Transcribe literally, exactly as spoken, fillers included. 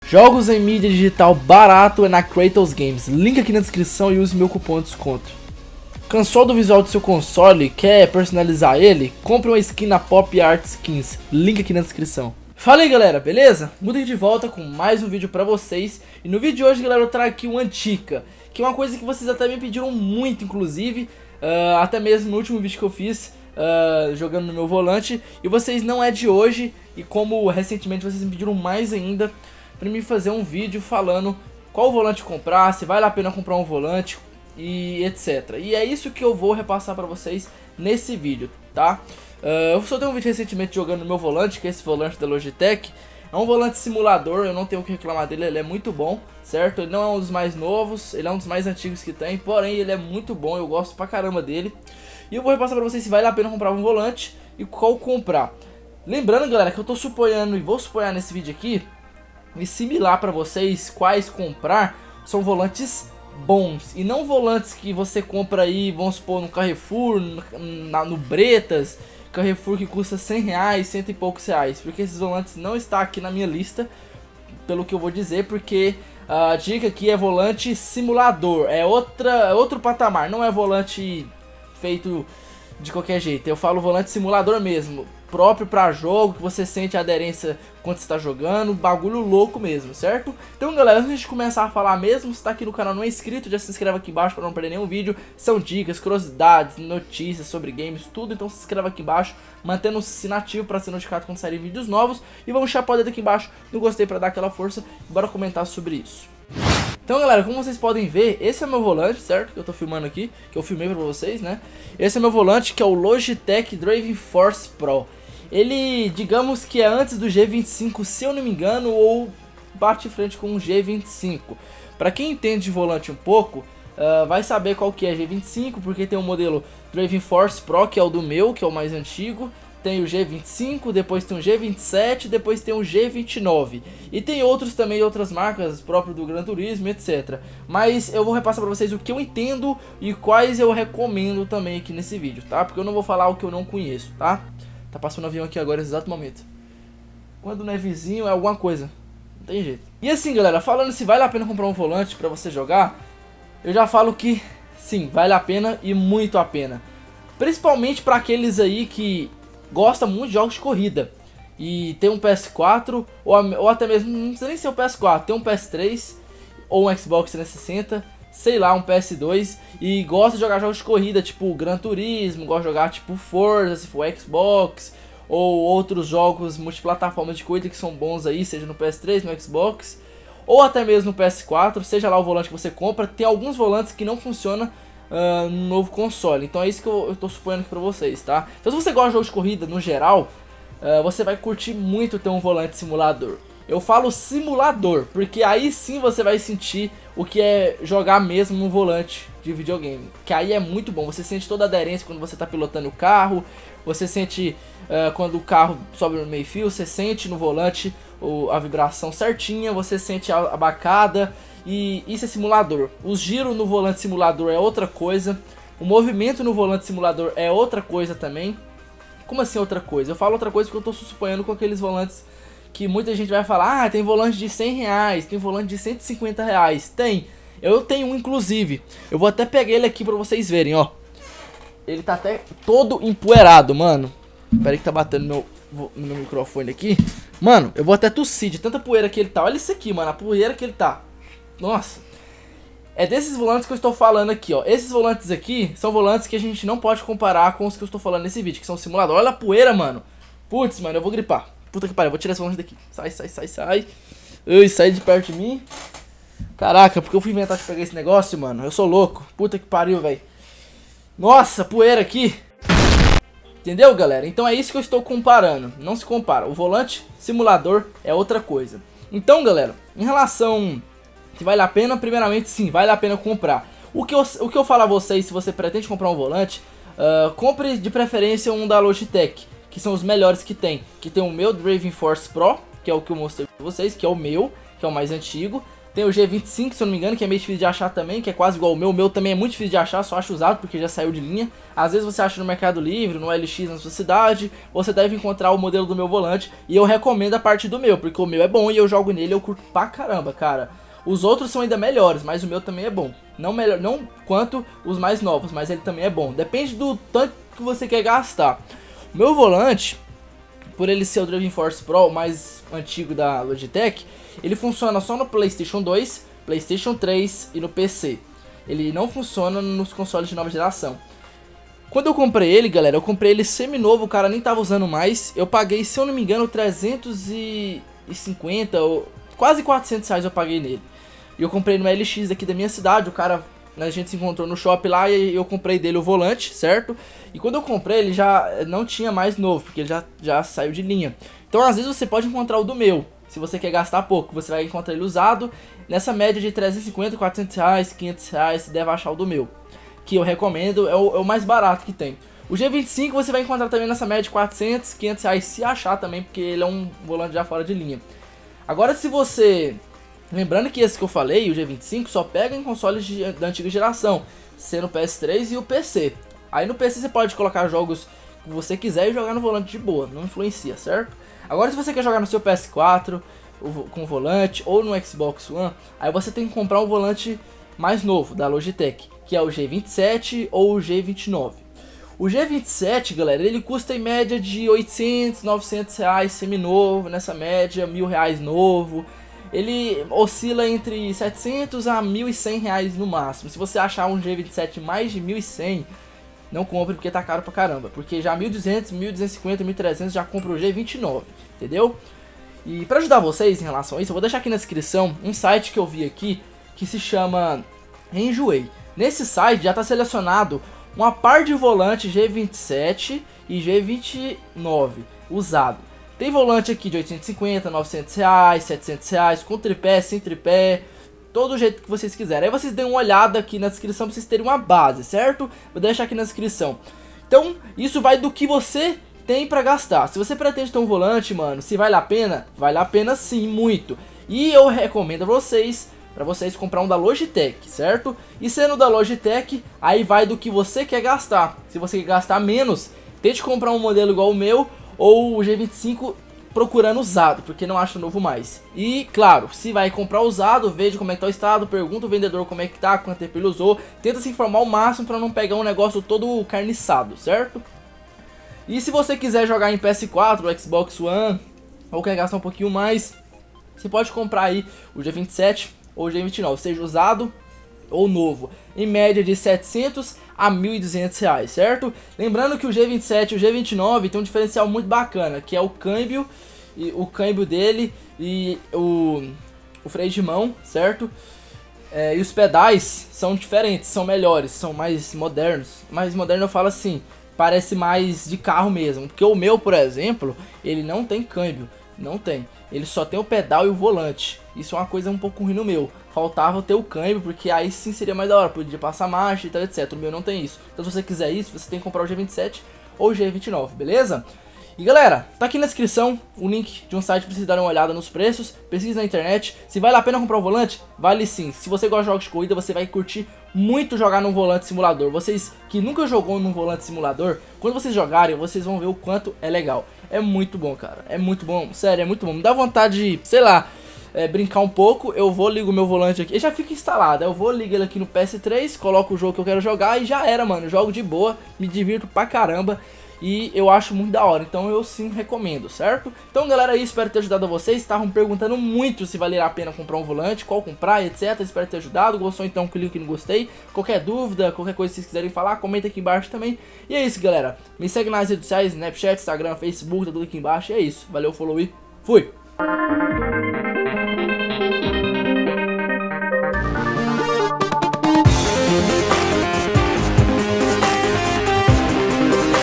Jogos em mídia digital barato é na Kratos Games, link aqui na descrição e use meu cupom de desconto. Cansou do visual do seu console, quer personalizar ele? Compre uma skin na Pop Art Skins, link aqui na descrição. Fala aí galera, beleza? Mudei de volta com mais um vídeo pra vocês. E no vídeo de hoje galera eu trago aqui um Antica, que é uma coisa que vocês até me pediram muito inclusive, uh, até mesmo no último vídeo que eu fiz, uh, jogando no meu volante. E vocês não é de hoje, e como recentemente vocês me pediram mais ainda, pra mim fazer um vídeo falando qual volante comprar, se vale a pena comprar um volante e etcétera. E é isso que eu vou repassar pra vocês nesse vídeo, tá? Uh, eu soltei um vídeo recentemente jogando no meu volante, que é esse volante da Logitech. É um volante simulador, eu não tenho o que reclamar dele, ele é muito bom, certo? Ele não é um dos mais novos, ele é um dos mais antigos que tem, porém ele é muito bom, eu gosto pra caramba dele. E eu vou repassar pra vocês se vale a pena comprar um volante e qual comprar. Lembrando galera que eu tô suponhando e vou suponhar nesse vídeo aqui e similar para vocês quais comprar são volantes bons e não volantes que você compra aí, vamos supor, no Carrefour, no, na, no Bretas, Carrefour que custa cem reais, cento e poucos reais, porque esses volantes não estão aqui na minha lista, pelo que eu vou dizer, porque a dica aqui é volante simulador, é outra, é outro patamar, não é volante feito de qualquer jeito, eu falo volante simulador mesmo, próprio pra jogo, que você sente a aderência quando você tá jogando, bagulho louco mesmo, certo? Então galera, antes de começar a falar mesmo, se tá aqui no canal e não é inscrito, já se inscreve aqui embaixo pra não perder nenhum vídeo, são dicas, curiosidades, notícias sobre games, tudo, então se inscreve aqui embaixo, mantendo o sino ativo pra ser notificado quando saírem vídeos novos, e vamos chapar o dedo aqui embaixo no gostei pra dar aquela força, e bora comentar sobre isso. Então galera, como vocês podem ver, esse é meu volante, certo? Que eu tô filmando aqui, que eu filmei pra vocês, né? Esse é meu volante, que é o Logitech Driving Force Pro. Ele, digamos que é antes do G vinte e cinco, se eu não me engano, ou bate em frente com o G vinte e cinco. Pra quem entende de volante um pouco, uh, vai saber qual que é G vinte e cinco, porque tem o modelo Driving Force Pro, que é o do meu, que é o mais antigo. Tem o G vinte e cinco, depois tem o G vinte e sete, depois tem o G vinte e nove. E tem outros também, outras marcas, próprio do Gran Turismo, etcétera. Mas eu vou repassar pra vocês o que eu entendo e quais eu recomendo também aqui nesse vídeo, tá? Porque eu não vou falar o que eu não conheço, tá? Tá passando um avião aqui agora, nesse exato momento. Quando não é vizinho, é alguma coisa. Não tem jeito. E assim, galera, falando se vale a pena comprar um volante pra você jogar, eu já falo que sim, vale a pena e muito a pena. Principalmente pra aqueles aí que gosta muito de jogos de corrida e tem um P S quatro ou, ou até mesmo, não precisa nem ser o P S quatro, tem um P S três ou um Xbox trezentos e sessenta, sei lá, um P S dois e gosta de jogar jogos de corrida tipo Gran Turismo, gosta de jogar tipo Forza, se for Xbox, ou outros jogos multiplataformas de corrida que são bons aí, seja no P S três, no Xbox ou até mesmo no P S quatro, seja lá o volante que você compra, tem alguns volantes que não funcionam Uh, no novo console, então é isso que eu, eu tô suponhando aqui pra vocês, tá? Então se você gosta de jogos de corrida no geral, uh, você vai curtir muito ter um volante simulador. Eu falo simulador, porque aí sim você vai sentir o que é jogar mesmo no volante de videogame, que aí é muito bom, você sente toda a aderência quando você tá pilotando o carro, você sente uh, quando o carro sobe no meio fio, você sente no volante o, a vibração certinha, você sente a, a bacada. E isso é simulador. O giro no volante simulador é outra coisa. O movimento no volante simulador é outra coisa também. Como assim outra coisa? Eu falo outra coisa porque eu estou suponhando com aqueles volantes que muita gente vai falar: ah, tem volante de cem reais, tem volante de cento e cinquenta reais. Tem. Eu tenho um inclusive. Eu vou até pegar ele aqui pra vocês verem, ó. Ele tá até todo empoeirado, mano. Pera aí que tá batendo meu, meu microfone aqui. Mano, eu vou até tossir de tanta poeira que ele tá. Olha isso aqui, mano, a poeira que ele tá. Nossa, é desses volantes que eu estou falando aqui, ó. Esses volantes aqui são volantes que a gente não pode comparar com os que eu estou falando nesse vídeo, que são simulador. Olha a poeira, mano. Putz, mano, eu vou gripar. Puta que pariu, eu vou tirar esse volante daqui. Sai, sai, sai, sai. Ui, sai de perto de mim. Caraca, porque eu fui inventar de pegar esse negócio, mano. Eu sou louco. Puta que pariu, velho. Nossa, poeira aqui. Entendeu, galera? Então é isso que eu estou comparando. Não se compara. O volante simulador é outra coisa. Então, galera, em relação se vale a pena, primeiramente sim, vale a pena comprar. O que eu, o que eu falo a vocês, se você pretende comprar um volante, uh, compre de preferência um da Logitech, que são os melhores que tem. Que tem o meu Driving Force Pro, que é o que eu mostrei pra vocês, que é o meu, que é o mais antigo. Tem o G vinte e cinco, se eu não me engano, que é meio difícil de achar também, que é quase igual o meu. O meu também é muito difícil de achar, só acho usado porque já saiu de linha. Às vezes você acha no Mercado Livre, no L X na sua cidade, você deve encontrar o modelo do meu volante. E eu recomendo a parte do meu, porque o meu é bom e eu jogo nele, eu curto pra caramba, cara. Os outros são ainda melhores, mas o meu também é bom. Não melhor, não quanto os mais novos, mas ele também é bom. Depende do tanto que você quer gastar. O meu volante, por ele ser o Driving Force Pro, o mais antigo da Logitech, ele funciona só no PlayStation dois, PlayStation três e no P C. Ele não funciona nos consoles de nova geração. Quando eu comprei ele, galera, eu comprei ele semi-novo, o cara nem tava usando mais. Eu paguei, se eu não me engano, trezentos e cinquenta ou quase quatrocentos reais eu paguei nele. E eu comprei no L X aqui da minha cidade, o cara, a gente se encontrou no shopping lá e eu comprei dele o volante, certo? E quando eu comprei ele já não tinha mais novo, porque ele já, já saiu de linha. Então às vezes você pode encontrar o do meu, se você quer gastar pouco, você vai encontrar ele usado nessa média de trezentos e cinquenta, quatrocentos reais, quinhentos reais, você deve achar o do meu, que eu recomendo, é o, é o mais barato que tem. O G vinte e cinco você vai encontrar também nessa média de quatrocentos, quinhentos reais, se achar também, porque ele é um volante já fora de linha. Agora se você... Lembrando que esse que eu falei, o G vinte e cinco, só pega em consoles de, da antiga geração, sendo o P S três e o P C. Aí no P C você pode colocar jogos que você quiser e jogar no volante de boa, não influencia, certo? Agora se você quer jogar no seu P S quatro com volante ou no Xbox One, aí você tem que comprar um volante mais novo da Logitech, que é o G vinte e sete ou o G vinte e nove. O G vinte e sete, galera, ele custa em média de oitocentos, novecentos reais semi-novo, nessa média, mil reais novo. Ele oscila entre setecentos a mil e cem reais no máximo. Se você achar um G vinte e sete mais de mil e cem, não compre porque tá caro pra caramba. Porque já mil e duzentos, mil duzentos e cinquenta, mil e trezentos já compra o G vinte e nove, entendeu? E pra ajudar vocês em relação a isso, eu vou deixar aqui na descrição um site que eu vi aqui que se chama Enjoei. Nesse site já tá selecionado uma par de volante G vinte e sete e G vinte e nove usado. Tem volante aqui de oitocentos e cinquenta, novecentos reais, setecentos reais, com tripé, sem tripé, todo jeito que vocês quiserem. Aí vocês dêem uma olhada aqui na descrição pra vocês terem uma base, certo? Vou deixar aqui na descrição. Então, isso vai do que você tem pra gastar. Se você pretende ter um volante, mano, se vale a pena, vale a pena sim, muito. E eu recomendo a vocês, pra vocês comprar um da Logitech, certo? E sendo da Logitech, aí vai do que você quer gastar. Se você quer gastar menos, tente comprar um modelo igual o meu, ou o G vinte e cinco procurando usado, porque não acho novo mais. E claro, se vai comprar usado, veja como é que tá o estado, pergunta o vendedor como é que tá, quanto tempo ele usou, tenta se informar ao máximo para não pegar um negócio todo carniçado, certo? E se você quiser jogar em P S quatro, Xbox One, ou quer gastar um pouquinho mais, você pode comprar aí o G vinte e sete ou o G vinte e nove, seja usado ou novo, em média de setecentos a mil e duzentos reais, certo? Lembrando que o G vinte e sete e o G vinte e nove tem um diferencial muito bacana, que é o câmbio, e o câmbio dele e o, o freio de mão, certo? É, e os pedais são diferentes, são melhores, são mais modernos. Mais moderno eu falo assim, parece mais de carro mesmo, porque o meu, por exemplo, ele não tem câmbio, não tem. Ele só tem o pedal e o volante. Isso é uma coisa um pouco ruim no meu. Faltava ter o câmbio, porque aí sim seria mais da hora. Podia passar marcha e tal, etcétera. O meu não tem isso. Então se você quiser isso, você tem que comprar o G vinte e sete ou o G vinte e nove, beleza? E galera, tá aqui na descrição o link de um site pra vocês darem uma olhada nos preços. Pesquisa na internet. Se vale a pena comprar o volante, vale sim. Se você gosta de jogos de corrida, você vai curtir muito jogar num volante simulador. Vocês que nunca jogou num volante simulador, quando vocês jogarem, vocês vão ver o quanto é legal. É muito bom, cara. É muito bom. Sério, é muito bom. Me dá vontade de, sei lá, é, brincar um pouco. Eu vou, ligo o meu volante aqui. Ele já fica instalado. Eu vou, ligo ele aqui no P S três, coloco o jogo que eu quero jogar e já era, mano. Jogo de boa, me divirto pra caramba. E eu acho muito da hora, então eu sim recomendo, certo? Então galera, aí, espero ter ajudado vocês. Estavam perguntando muito se valerá a pena comprar um volante, qual comprar, etc. Espero ter ajudado. Gostou então, clique no gostei. Qualquer dúvida, qualquer coisa que vocês quiserem falar, comenta aqui embaixo também. E é isso, galera. Me segue nas redes sociais, Snapchat, Instagram, Facebook, tá tudo aqui embaixo. E é isso. Valeu, falou e fui!